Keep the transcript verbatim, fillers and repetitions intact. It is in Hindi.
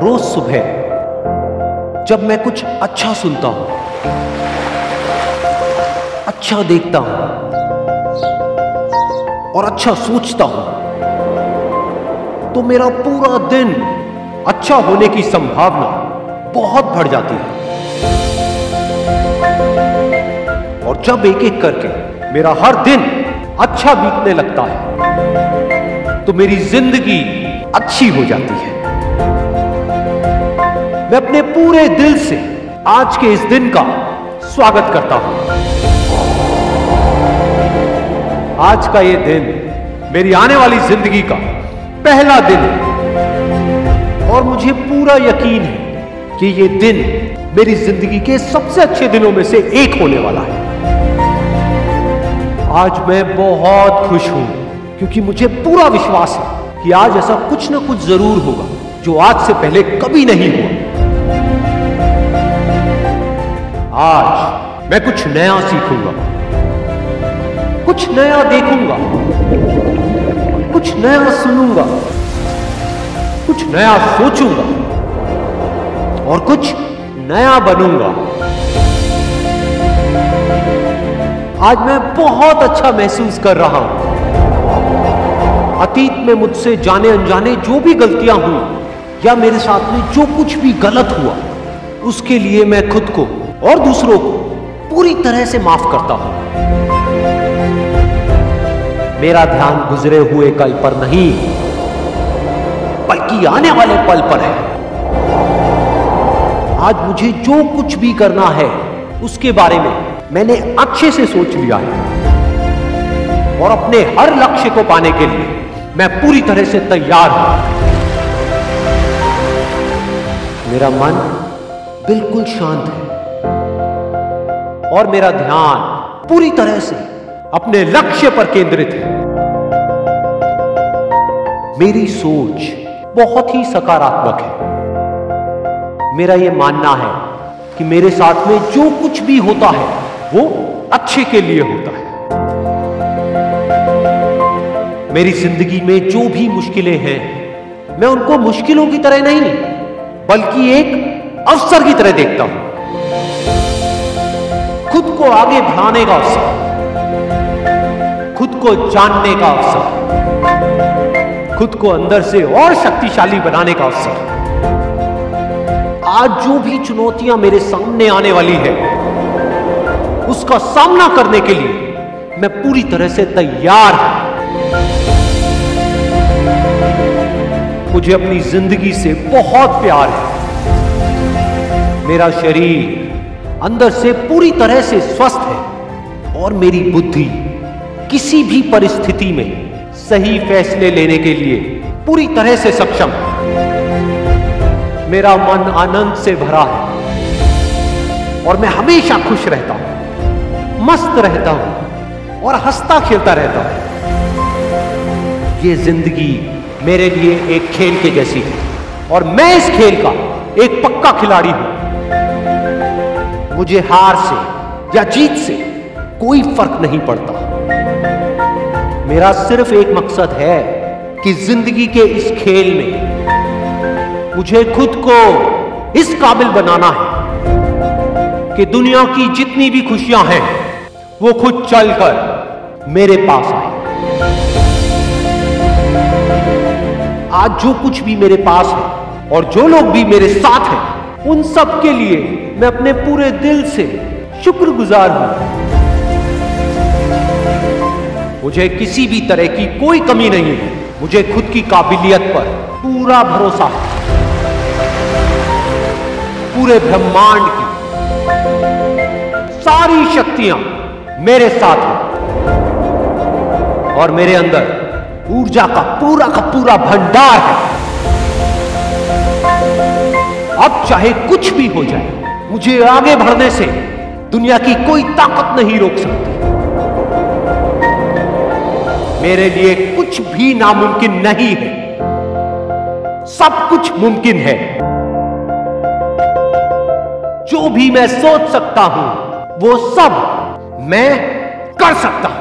रोज सुबह जब मैं कुछ अच्छा सुनता हूं, अच्छा देखता हूं और अच्छा सोचता हूं, तो मेरा पूरा दिन अच्छा होने की संभावना बहुत बढ़ जाती है। और जब एक एक करके मेरा हर दिन अच्छा बीतने लगता है, तो मेरी जिंदगी अच्छी हो जाती है। मैं अपने पूरे दिल से आज के इस दिन का स्वागत करता हूं। आज का ये दिन मेरी आने वाली जिंदगी का पहला दिन है और मुझे पूरा यकीन है कि ये दिन मेरी जिंदगी के सबसे अच्छे दिनों में से एक होने वाला है। आज मैं बहुत खुश हूं क्योंकि मुझे पूरा विश्वास है कि आज ऐसा कुछ ना कुछ जरूर होगा जो आज से पहले कभी नहीं हुआ। आज मैं कुछ नया सीखूंगा, कुछ नया देखूंगा, कुछ नया सुनूंगा, कुछ नया सोचूंगा और कुछ नया बनूंगा। आज मैं बहुत अच्छा महसूस कर रहा हूं। अतीत में मुझसे जाने अनजाने जो भी गलतियां हुई या मेरे साथ में जो कुछ भी गलत हुआ, उसके लिए मैं खुद को और दूसरों को पूरी तरह से माफ करता हूं। मेरा ध्यान गुजरे हुए कल पर नहीं, बल्कि आने वाले पल पर है। आज मुझे जो कुछ भी करना है उसके बारे में मैंने अच्छे से सोच लिया है और अपने हर लक्ष्य को पाने के लिए मैं पूरी तरह से तैयार हूं। मेरा मन बिल्कुल शांत है और मेरा ध्यान पूरी तरह से अपने लक्ष्य पर केंद्रित है। मेरी सोच बहुत ही सकारात्मक है। मेरा यह मानना है कि मेरे साथ में जो कुछ भी होता है वो अच्छे के लिए होता है। मेरी जिंदगी में जो भी मुश्किलें हैं, मैं उनको मुश्किलों की तरह नहीं बल्कि एक अवसर की तरह देखता हूं। खुद को आगे बढ़ाने का अवसर, खुद को जानने का अवसर, खुद को अंदर से और शक्तिशाली बनाने का अवसर। आज जो भी चुनौतियां मेरे सामने आने वाली है, उसका सामना करने के लिए मैं पूरी तरह से तैयार हूं। मुझे अपनी जिंदगी से बहुत प्यार है। मेरा शरीर अंदर से पूरी तरह से स्वस्थ है और मेरी बुद्धि किसी भी परिस्थिति में सही फैसले लेने के लिए पूरी तरह से सक्षम है। मेरा मन आनंद से भरा है और मैं हमेशा खुश रहता हूं, मस्त रहता हूं और हंसता खेलता रहता हूं। ये जिंदगी मेरे लिए एक खेल के जैसी है और मैं इस खेल का एक पक्का खिलाड़ी हूं। मुझे हार से या जीत से कोई फर्क नहीं पड़ता। मेरा सिर्फ एक मकसद है कि जिंदगी के इस खेल में मुझे खुद को इस काबिल बनाना है कि दुनिया की जितनी भी खुशियां हैं वो खुद चलकर मेरे पास आए। आज जो कुछ भी मेरे पास है और जो लोग भी मेरे साथ हैं, उन सब के लिए मैं अपने पूरे दिल से शुक्रगुजार हूं। मुझे किसी भी तरह की कोई कमी नहीं है। मुझे खुद की काबिलियत पर पूरा भरोसा है। पूरे ब्रह्मांड की सारी शक्तियां मेरे साथ हैं और मेरे अंदर ऊर्जा का पूरा का पूरा भंडार है। अब चाहे कुछ भी हो जाए, मुझे आगे बढ़ने से दुनिया की कोई ताकत नहीं रोक सकती। मेरे लिए कुछ भी नामुमकिन नहीं है, सब कुछ मुमकिन है। जो भी मैं सोच सकता हूं वो सब मैं कर सकता हूं।